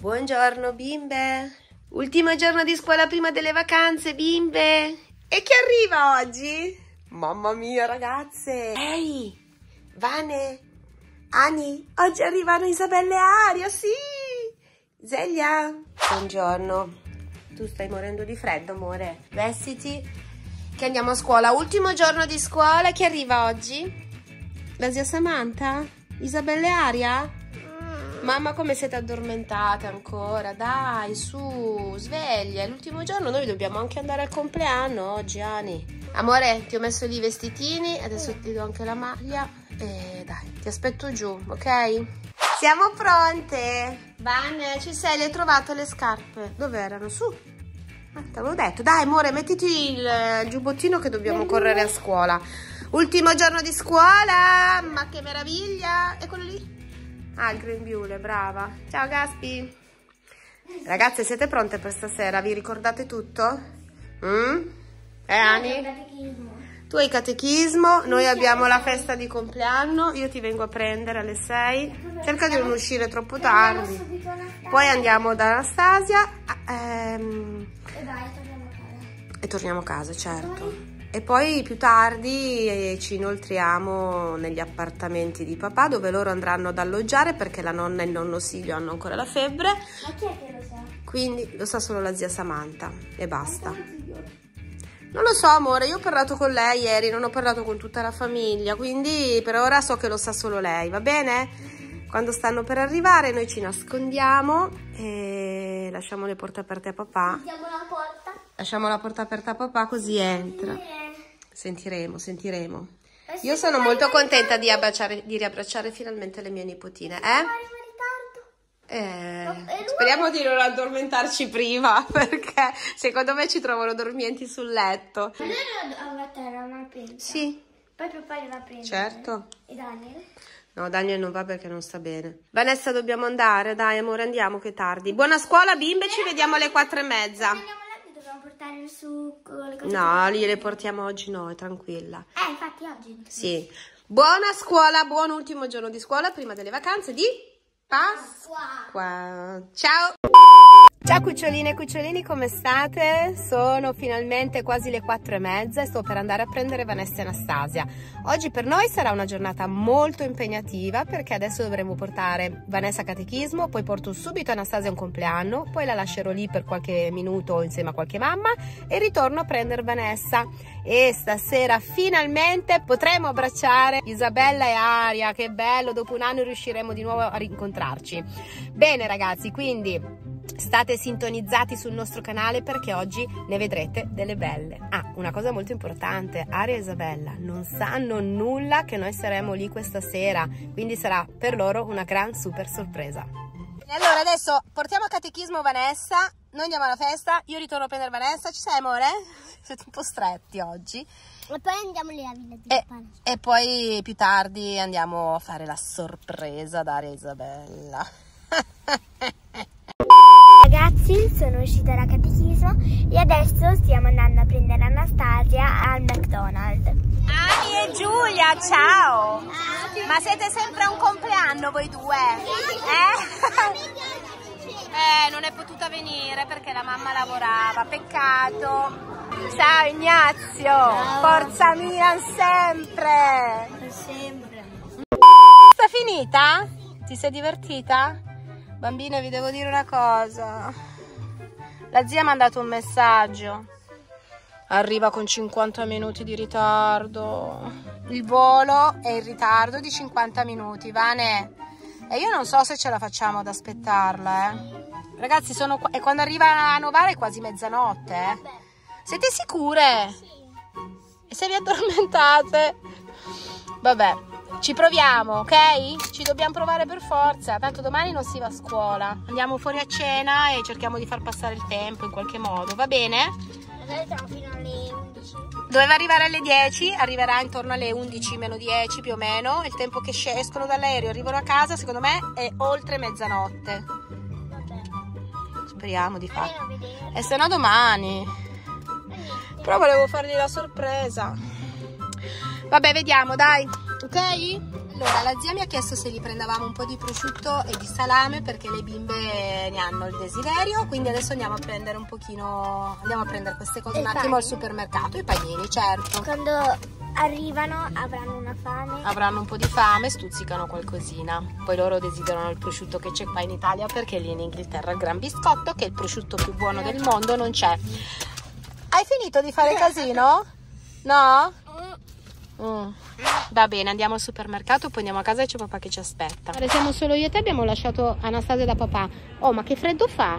Buongiorno bimbe. Ultimo giorno di scuola prima delle vacanze, bimbe. E chi arriva oggi? Mamma mia, ragazze. Ehi, Vane, Ani, oggi arrivano Isabella e Aria, sì. Zelia. Buongiorno. Tu stai morendo di freddo, amore. Vestiti che andiamo a scuola. Ultimo giorno di scuola. Chi arriva oggi? La zia Samantha? Isabella e Aria? Mamma, come siete addormentate ancora? Dai, su, sveglia. È l'ultimo giorno, noi dobbiamo anche andare al compleanno oggi, Ani. Amore, ti ho messo lì i vestitini, adesso ti do anche la maglia. E dai, ti aspetto giù, ok? Siamo pronte. Vane, ci sei? Le hai trovato le scarpe? Dove erano? Su. Te l'avevo detto. Dai, amore, mettiti il giubbottino che dobbiamo correre a scuola. Ultimo giorno di scuola. Ma che meraviglia. E quello lì? Ah, il grembiule, brava. Ciao Gaspi. Ragazze, siete pronte per stasera? Vi ricordate tutto? Ani? Tu hai catechismo, noi abbiamo la festa di compleanno. Io ti vengo a prendere alle 6. Cerca di non uscire troppo tardi. Poi andiamo da Anastasia e torniamo a casa, certo. E poi più tardi ci inoltriamo negli appartamenti di papà, dove loro andranno ad alloggiare perché la nonna e il nonno Silvio hanno ancora la febbre. Ma chi è che lo sa? Quindi lo sa solo la zia Samantha e basta. Non lo so, amore, io ho parlato con lei ieri, non ho parlato con tutta la famiglia, quindi per ora so che lo sa solo lei, va bene? Quando stanno per arrivare noi ci nascondiamo e lasciamo le porte aperte a papà. Chiudiamo la porta. Lasciamo la porta aperta a papà così entra. Sentiremo. Io sono molto contenta di riabbracciare finalmente le mie nipotine, speriamo di non addormentarci prima, perché secondo me ci trovano dormienti sul letto. Ma noi a terra una pensa. Sì. Poi papà li va a prendere. Certo. E Daniel? No, Daniel non va perché non sta bene. Vanessa, dobbiamo andare, dai amore, andiamo che è tardi. Buona scuola bimbe, ci vediamo alle 4:30. Andiamo là, dobbiamo portare il succo, le cose. No, le portiamo oggi noi, tranquilla. Infatti oggi. Sì. Buona scuola, buon ultimo giorno di scuola prima delle vacanze di Pasqua. Ciao. Ciao cuccioline e cucciolini, come state? Sono finalmente quasi le 4:30 e sto per andare a prendere Vanessa e Anastasia. Oggi per noi sarà una giornata molto impegnativa perché adesso dovremo portare Vanessa a catechismo, poi porto subito Anastasia a un compleanno, poi la lascerò lì per qualche minuto insieme a qualche mamma e ritorno a prendere Vanessa. E stasera finalmente potremo abbracciare Isabella e Aria, che bello, dopo un anno riusciremo di nuovo a rincontrarci. Bene ragazzi, quindi state sintonizzati sul nostro canale perché oggi ne vedrete delle belle. Una cosa molto importante, Aria e Isabella non sanno nulla che noi saremo lì questa sera, quindi sarà per loro una gran super sorpresa. E allora adesso portiamo a catechismo Vanessa, noi andiamo alla festa, io ritorno a prendere Vanessa, ci sei amore? Siete un po' stretti oggi. E poi andiamo lì a Villa di Papà. E poi più tardi andiamo a fare la sorpresa ad Aria e Isabella. Ragazzi, sono uscita da catechismo e adesso stiamo andando a prendere Anastasia al McDonald's. Ani e Giulia, ciao! Ma siete sempre a un compleanno voi due? Non è potuta venire perché la mamma lavorava, peccato. Ciao Ignazio, ciao. Forza Milan sempre! Sempre. Sta finita? Ti sei divertita? Bambine, vi devo dire una cosa. La zia mi ha mandato un messaggio. Arriva con 50 minuti di ritardo. Il volo è in ritardo di 50 minuti, Vane. E io non so se ce la facciamo ad aspettarla, Ragazzi, e quando arriva a Novara è quasi mezzanotte, Siete sicure? Sì. E se vi addormentate? Vabbè. Ci proviamo, ok? Ci dobbiamo provare per forza, tanto domani non si va a scuola. Andiamo fuori a cena e cerchiamo di far passare il tempo in qualche modo, va bene? Noi siamo fino alle 11. Doveva arrivare alle 10, arriverà intorno alle 11 meno 10 più o meno. Il tempo che escono dall'aereo, arrivano a casa, secondo me è oltre mezzanotte. Vabbè. Speriamo di farlo. E se no domani. Però volevo fargli la sorpresa. Vabbè, vediamo, dai. Ok? Allora, la zia mi ha chiesto se gli prendevamo un po' di prosciutto e di salame perché le bimbe ne hanno il desiderio, quindi adesso andiamo a prendere un pochino, andiamo a prendere queste cose un attimo al supermercato, i panini, certo. Quando arrivano avranno una fame. Avranno un po' di fame, stuzzicano qualcosina. Poi loro desiderano il prosciutto che c'è qua in Italia perché lì in Inghilterra il Gran Biscotto, che è il prosciutto più buono del mondo, non c'è. Hai finito di fare casino? No? Va bene, andiamo al supermercato, poi andiamo a casa e c'è papà che ci aspetta. Ora siamo solo io e te, abbiamo lasciato Anastasia da papà. Oh, ma che freddo fa?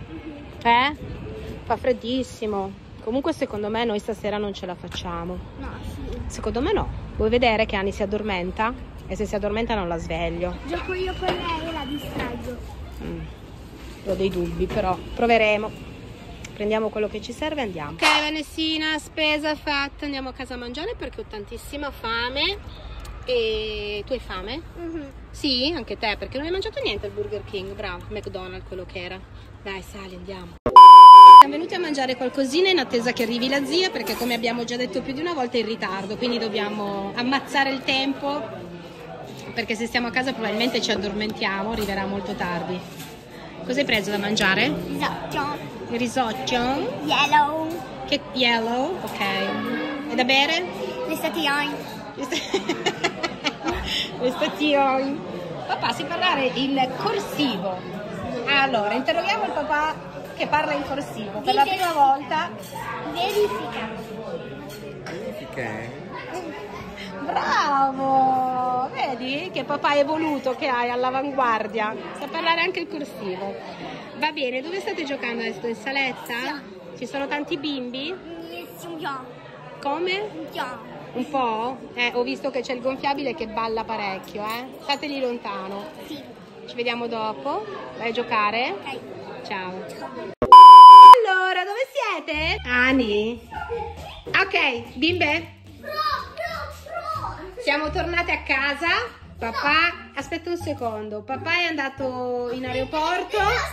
Fa freddissimo. Comunque secondo me noi stasera non ce la facciamo. No, sì. Secondo me no. Vuoi vedere che Ani si addormenta? E se si addormenta non la sveglio. Gioco io con lei e la distraggo. Ho dei dubbi, però proveremo. Prendiamo quello che ci serve e andiamo. Ok, Vanessina, spesa fatta, andiamo a casa a mangiare perché ho tantissima fame. E tu hai fame? Sì, anche te, perché non hai mangiato niente al Burger King. Bravo, McDonald's quello che era. Dai, sali, andiamo. Siamo venuti a mangiare qualcosina in attesa che arrivi la zia, perché come abbiamo già detto più di una volta è in ritardo, quindi dobbiamo ammazzare il tempo, perché se stiamo a casa probabilmente ci addormentiamo, arriverà molto tardi. Cosa hai preso da mangiare? Risotto. Il risotto? Yellow. Che yellow? Ok. E da bere? L'estatillon. L'estatillon. Papà, sai parlare il corsivo? Allora, interroghiamo il papà che parla in corsivo per la prima volta. Verifica. Bravo! Vedi che papà è evoluto, che hai all'avanguardia. Sa parlare anche il corsivo. Va bene, dove state giocando adesso? In saletta? Ci sono tanti bimbi? Come? Un po'? Ho visto che c'è il gonfiabile che balla parecchio, Stateli lontano. Sì. Ci vediamo dopo. Vai a giocare? Ok. Ciao. Allora, dove siete? Ani? Ok, bimbe? Siamo tornate a casa. Papà, aspetta un secondo. Papà è andato in aeroporto.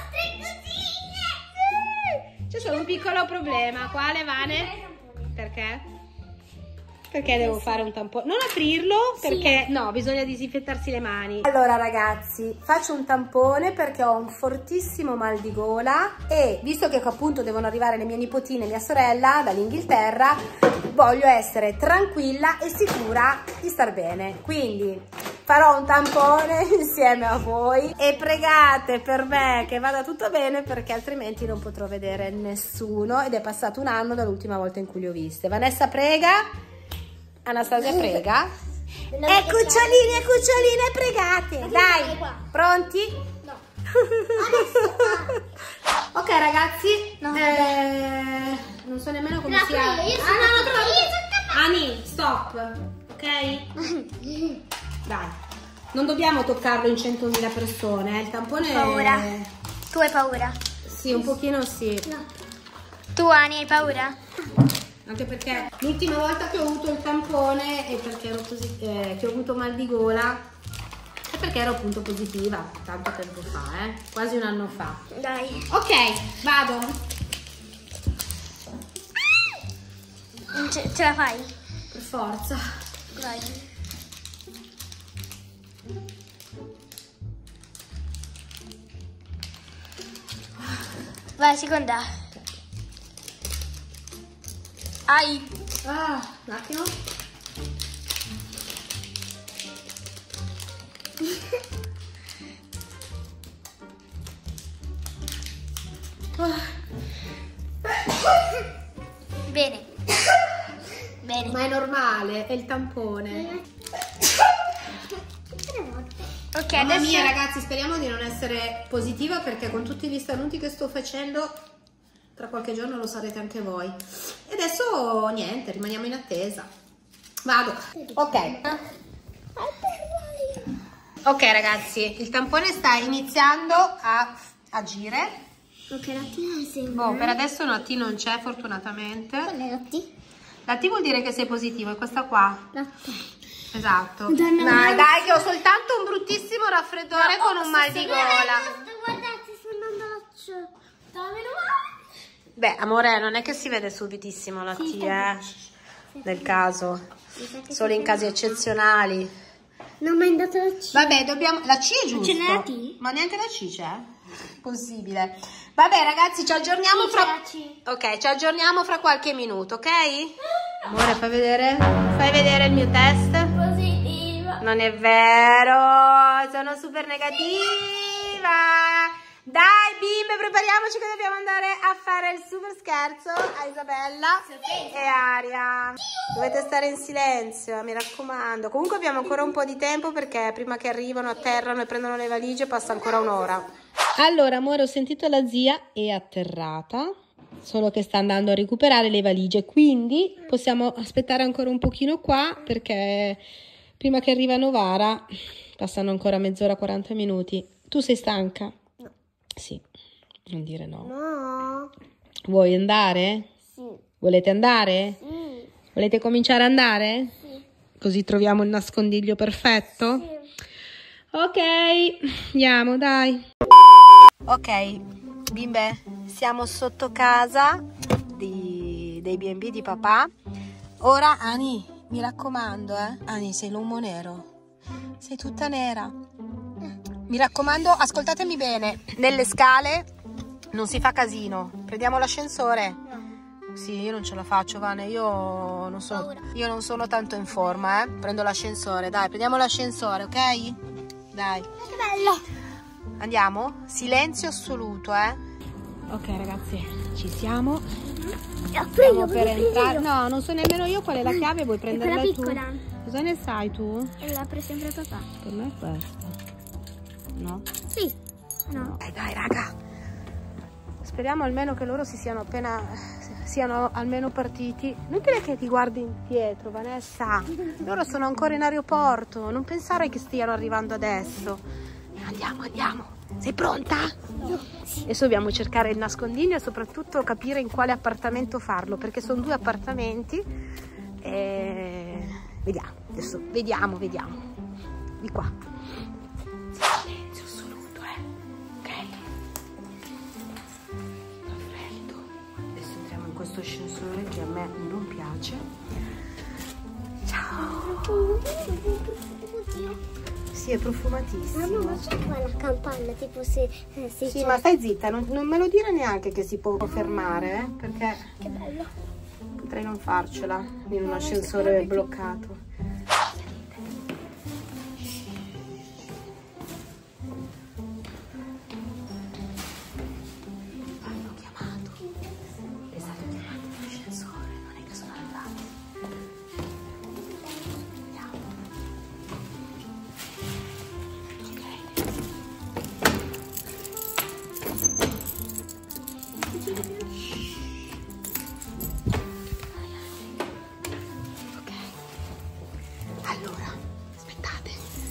C'è solo un piccolo problema. Quale, Vane? Perché? Perché devo fare un tampone? Non aprirlo perché no, bisogna disinfettarsi le mani. Allora ragazzi, faccio un tampone perché ho un fortissimo mal di gola e visto che appunto devono arrivare le mie nipotine e mia sorella dall'Inghilterra, voglio essere tranquilla e sicura di star bene. Quindi farò un tampone insieme a voi e pregate per me che vada tutto bene perché altrimenti non potrò vedere nessuno ed è passato un anno dall'ultima volta in cui li ho viste. Vanessa prega. Anastasia prega. E cuccioline e cuccioline pregate. Dai, pronti? No. Ok ragazzi, non so nemmeno come sia. Ani, stop. Ok? Dai, non dobbiamo toccarlo in 100.000 persone. Il tampone Paura. Tu hai paura? Sì, un pochino sì. No. Tu Ani hai paura? Anche perché l'ultima volta che ho avuto il tampone e perché ero che ho avuto mal di gola e perché ero appunto positiva tanto tempo fa, quasi un anno fa. Dai. Ok, vado. Ce la fai? Per forza. Vai. Vai, seconda. Ai. Un attimo. Bene. Bene. Ma è normale, è il tampone. Ok, Mamma adesso... mia ragazzi, speriamo di non essere positiva perché con tutti gli starnuti che sto facendo tra qualche giorno lo sarete anche voi. E adesso niente, rimaniamo in attesa. Vado. Ok. Ok ragazzi, il tampone sta iniziando a agire. Ok, la T sembra. Oh, per adesso una T non c'è fortunatamente. Qual è la T? La T vuol dire che sei positivo, è questa qua. La T. Esatto. Madonna, Dai, che ho soltanto un bruttissimo raffreddore con un mal di gola. Guardate, sono andaccio. Meno male. Beh, amore, non è che si vede subitissimo la T, nel caso. Solo in casi eccezionali. Non mi hai dato la C. Vabbè, dobbiamo... La C è giusto. Ce n'è la T? Ma neanche la C c'è? Possibile. Vabbè, ragazzi, ci aggiorniamo Sì, fra... c'è la C. Ok, ci aggiorniamo fra qualche minuto, ok? Amore, fai vedere il mio test. Positiva. Non è vero, sono super negativa. Dai bimbe, prepariamoci che dobbiamo andare a fare il super scherzo a Isabella e Aria. Dovete stare in silenzio, mi raccomando. Comunque abbiamo ancora un po' di tempo perché prima che arrivano, atterrano e prendono le valigie passa ancora un'ora. Allora amore, ho sentito la zia, è atterrata, solo che sta andando a recuperare le valigie, quindi possiamo aspettare ancora un pochino qua perché prima che arriva Novara passano ancora mezz'ora, 40 minuti. Tu sei stanca? No. Sì, non dire no. No. Vuoi andare? Sì. Volete andare? Sì. Volete cominciare ad andare? Sì. Così troviamo il nascondiglio perfetto? Sì. Ok, andiamo, dai. Ok, bimbe, siamo sotto casa dei B&B di papà. Ora, Ani, mi raccomando, Ani, sei l'uomo nero. Sei tutta nera. Mi raccomando, ascoltatemi bene. Nelle scale non si fa casino. Prendiamo l'ascensore. No. Sì, io non ce la faccio, Vane. Io non sono tanto in forma, Prendo l'ascensore. Dai, prendiamo l'ascensore, ok? Dai. Che bello. Andiamo? Silenzio assoluto, Ok, ragazzi, ci siamo. Stiamo per entrare. No, non so nemmeno io qual è la chiave, vuoi prenderla quella tu? piccola. Cosa ne sai tu? E l'ha presa sempre papà. Per me è questa. No? Sì. No. Dai, raga. Speriamo almeno che loro siano almeno partiti. Non dire che ti guardi indietro, Vanessa. Loro sono ancora in aeroporto. Non pensare che stiano arrivando adesso. Andiamo. Sei pronta? No. Adesso dobbiamo cercare il nascondiglio e soprattutto capire in quale appartamento farlo, perché sono 2 appartamenti. E... Vediamo. Adesso vediamo. Di qua. Silenzio assoluto, ok? Fa freddo. Adesso entriamo in questo ascensore che a me non piace. Ciao. Sì, è profumatissimo. Ma c'è qua la campana, tipo se Sì, ma stai zitta, non me lo dire neanche che si può fermare, perché Che bello. potrei non farcela in un ascensore bloccato. Hanno chiamato. È stato chiamato l'ascensore, non è che sono arrivati. Andiamo. Ok. Allora, aspettate.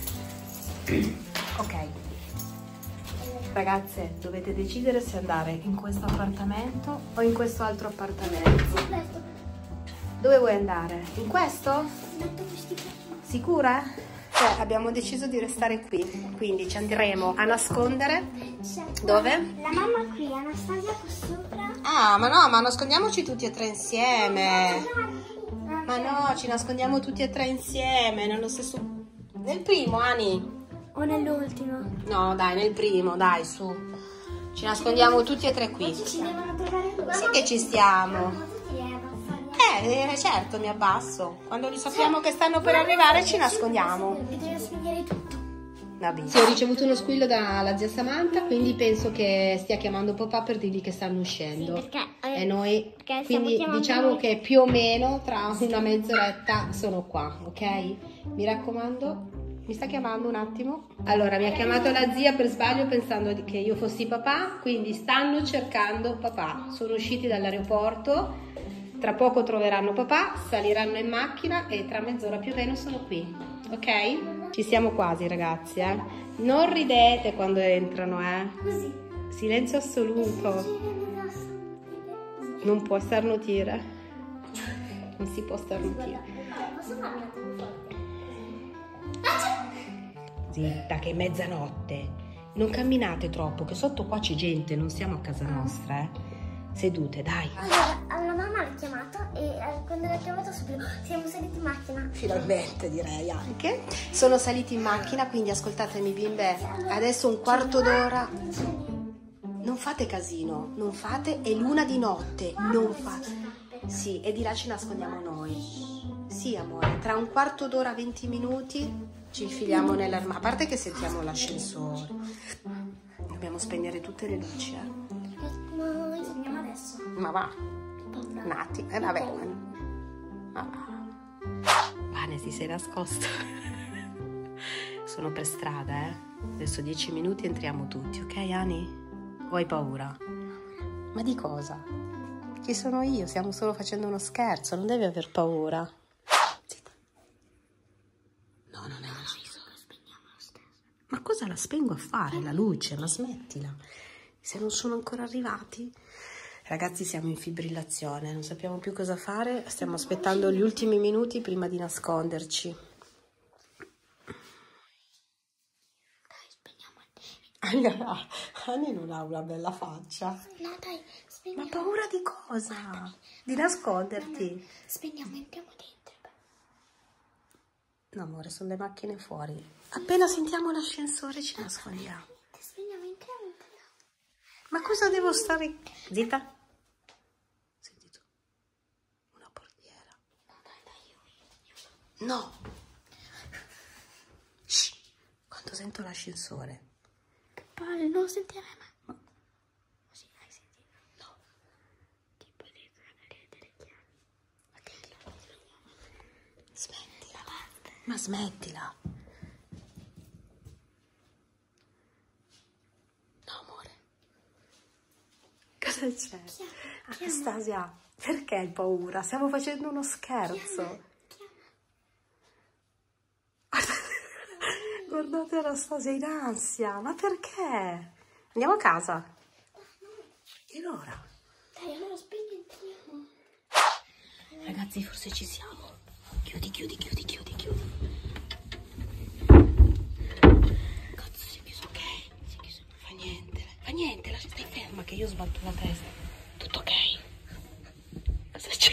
Ok. Ragazze, dovete decidere se andare in questo appartamento o in questo altro appartamento. Dove vuoi andare? In questo? Sicura? Cioè, abbiamo deciso di restare qui, quindi ci andremo a nascondere. Dove? La mamma qui, Anastasia qua sopra. Ah, ma no, ma nascondiamoci tutti e 3 insieme. Ma no, ci nascondiamo tutti e 3 insieme, nello stesso... Nel primo, Ani? O nell'ultimo? No, dai, nel primo, dai, su. Ci nascondiamo tutti e 3 qui. Ci devono trovare due. Sì che ci stiamo. Tu ti devi abbassare. Certo, mi abbasso. Quando li sappiamo che stanno per arrivare ci nascondiamo. Bisogna spegnere tutto. Vabbè. Sì, ho ricevuto uno squillo dalla zia Samantha, quindi penso che stia chiamando papà per dirgli che stanno uscendo. Sì, perché, e noi, perché stiamo quindi chiamando diciamo noi. che più o meno tra una mezz'oretta sono qua, ok? Mi raccomando, mi sta chiamando un attimo. Allora, mi ha chiamato la zia per sbaglio pensando che io fossi papà, quindi stanno cercando papà. Sono usciti dall'aeroporto, tra poco troveranno papà, saliranno in macchina e tra mezz'ora più o meno sono qui, ok? Ci siamo quasi, ragazzi, Non ridete quando entrano, Così. Silenzio assoluto. Non può starnutire. Non si può starnutire. Posso farla con un Zitta, che è mezzanotte. Non camminate troppo, che sotto qua c'è gente, non siamo a casa nostra, Sedute, dai. Allora, la mamma l'ha chiamato e quando l'ha chiamato subito siamo saliti in macchina. Finalmente, direi anche. Sono saliti in macchina, quindi ascoltatemi bimbe, adesso un quarto d'ora. Non fate casino, non fate, è l'una di notte, non fate. Sì, e di là ci nascondiamo noi. Sì, amore, tra un quarto d'ora, 20 minuti ci infiliamo nell'armadio. A parte che sentiamo l'ascensore. Dobbiamo spegnere tutte le luci, Noi torniamo adesso. Ma va, Nati, vabbè. Ma va. Vane, ti sei nascosto. Sono per strada, Adesso 10 minuti entriamo tutti, ok, Ani? O hai paura? Ma di cosa? Chi sono io? Stiamo solo facendo uno scherzo, non devi aver paura. Zitta. No, non è una luce. Ma cosa la spengo a fare, la luce? Ma smettila. Se non sono ancora arrivati... Ragazzi, siamo in fibrillazione, non sappiamo più cosa fare, stiamo aspettando gli ultimi minuti prima di nasconderci. Anni non ha una bella faccia. No, dai, spegniamo. Ma paura di cosa? Di nasconderti? Spegniamo, entriamo dentro. No, amore, sono le macchine fuori. Appena sentiamo l'ascensore ci nascondiamo. Spegniamo, entriamo. Ma cosa devo stare... Zitta. Senti tu. Una portiera. No, dai, No. Shh. Quando sento l'ascensore. Che palle, non lo sentirei mai. Sì, hai sentito? No. Tipo dentro la galera delle chiavi. Ma che chiavi? Smettila. Ma smettila. No, amore. Cosa c'è? Anastasia, perché hai paura? Stiamo facendo uno scherzo. Guardate Anastasia in ansia. Ma perché? Andiamo a casa. E allora? Dai, allora spegni e entriamo. Ragazzi, forse ci siamo. Chiudi, chiudi, chiudi, chiudi, chiudi. Cazzo, si è chiuso, ok? Si è chiuso. Fa niente. Fa niente, stai ferma che io sbatto la testa. Tutto ok? Cosa c'è?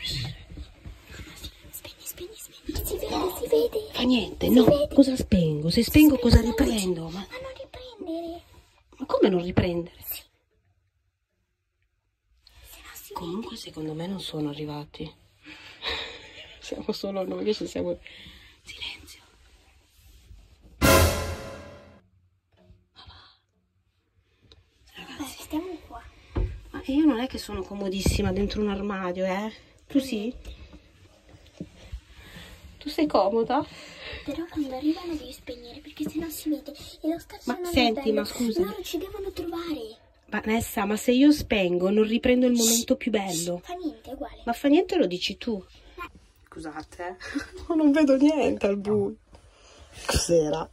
Spegni. Si vede. Fa niente, no. Cosa spengo? Se spengo cosa riprendo? Ma non riprendere. Ma come non riprendere? Se no si Comunque secondo me non sono arrivati. Siamo solo noi che ci siamo... Silenzio. Ragazzi, stiamo qua. Ma io non è che sono comodissima dentro un armadio, Tu sì? Tu sei comoda? Però quando arrivano devi spegnere perché sennò si vede. E lo stesso Ma non senti, è bello. ma scusa. Loro ci devono trovare. Vanessa, ma se io spengo non riprendo il momento più bello. Fa niente, è uguale. Ma fa niente, lo dici tu. Scusate, no, non vedo niente al buio. Cos'era?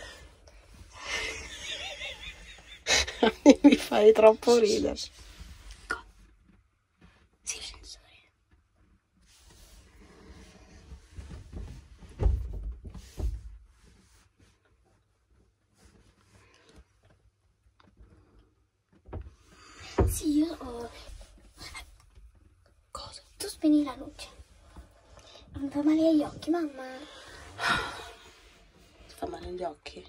Mi fai troppo ridere. Silenzio. Sì, io ho... Cosa? Tu spegni la luce. Mi fa male agli occhi, mamma. Ti fa male agli occhi?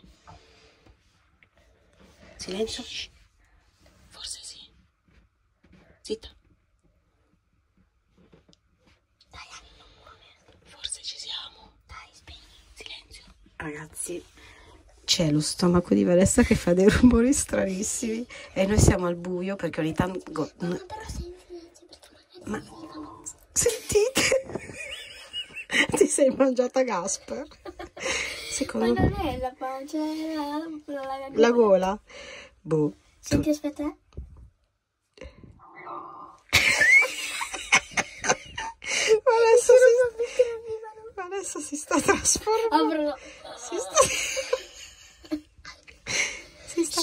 Silenzio. Forse sì. Zitta. Dai, Anni, non muovere. Forse ci siamo. Dai, spegni. Silenzio. Ragazzi, c'è lo stomaco di Vanessa che fa dei rumori stranissimi e noi siamo al buio perché ogni tanto... No, però sei in silenzio perché magari arrivano. Sentite? Ti sei mangiata Gasper? Secondo Ma non è la pancia, è la gola? Boh. Senti, aspetta. Vanessa si sta trasformando. Apro. Si sta...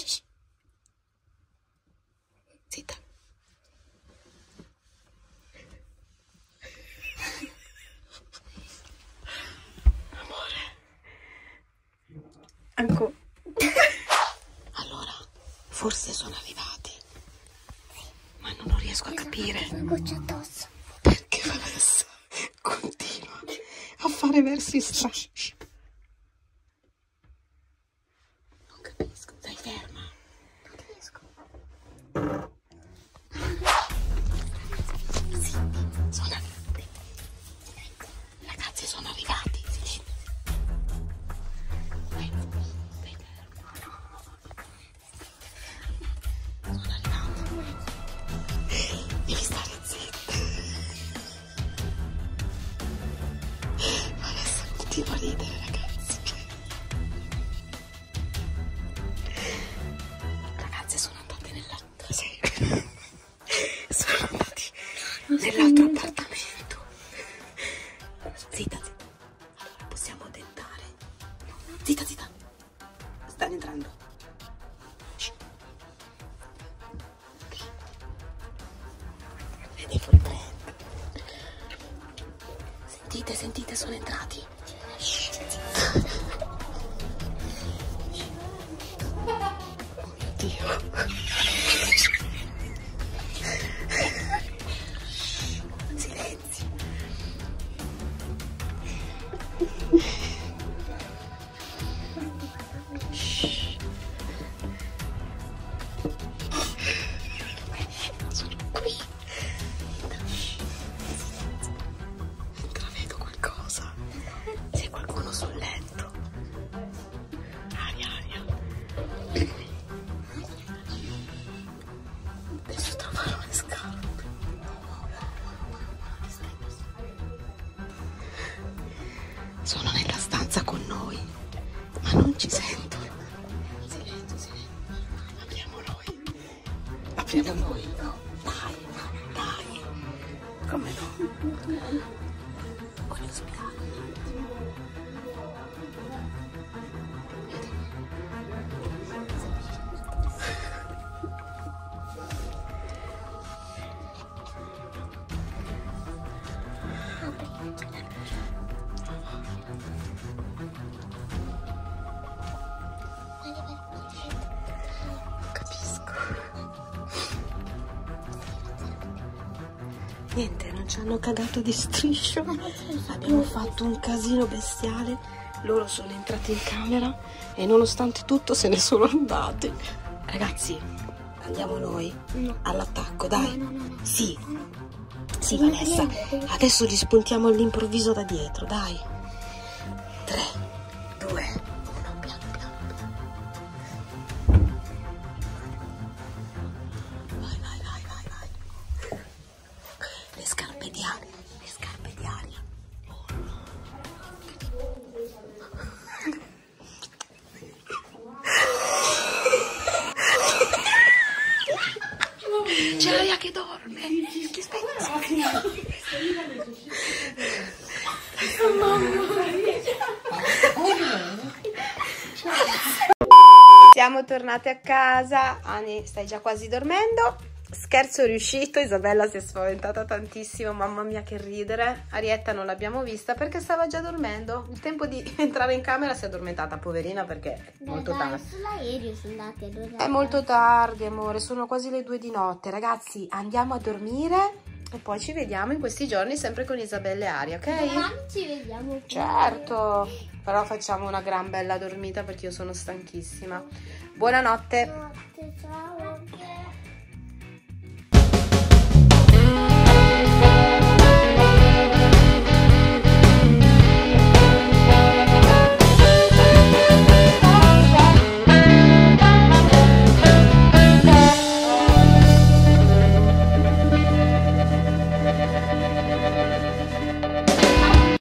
Zitta. Amore. Ancora. Allora, forse sono arrivati. Ma non riesco riesco a capire. Una goccia addosso. Perché Vanessa continua a fare versi strani. Non capisco, stai ferma. Non riesco. Sono arrivati. Ragazzi, sono arrivati. Silenzio. Stai ferma. Sono arrivati. Devi stare zitta. Adesso continuo a ridere, ragazzi. Ragazze, sono andate nell'altro. Sì. Sono andati nell'altro appartamento. Zitta, zitta. Allora possiamo tentare. Zitta, zitta. Stanno entrando. Devo riprendere. Sentite, sentite, sono entrati. Oh mio Dio. Silenzio. Sono qui. Intravedo qualcosa. C'è qualcuno sul letto. Aria, aria. Adesso troverò le scarpe. Sono nella stanza con noi, ma non ci sentono. Silenzio, silenzio. Apriamo noi. Apriamo noi. No, dai, dai. Come no? Voglio spiare. Capisco. Niente, non ci hanno cagato di striscio. Abbiamo fatto un casino bestiale. Loro sono entrati in camera e nonostante tutto se ne sono andati. Ragazzi, andiamo noi all'attacco, dai. No. Sì. Sì, Vanessa. Adesso li spuntiamo all'improvviso da dietro, dai. 3, 2, 1, piano, piano. Vai. Le scarpe di aria. Oh no. C'è l'aria che dorme. Siamo tornate a casa. Ani, stai già quasi dormendo. Scherzo riuscito, Isabella si è spaventata tantissimo, mamma mia che ridere. Arietta non l'abbiamo vista perché stava già dormendo. Il tempo di entrare in camera si è addormentata, poverina, perché è molto tardi. Sull'aereo sono andati a dormire. È molto tardi, amore, sono quasi le 2 di notte. Ragazzi, andiamo a dormire e poi ci vediamo in questi giorni sempre con Isabella e Aria, ok? Domani ci vediamo. Certo, però facciamo una gran bella dormita perché io sono stanchissima. Buonanotte. Ciao.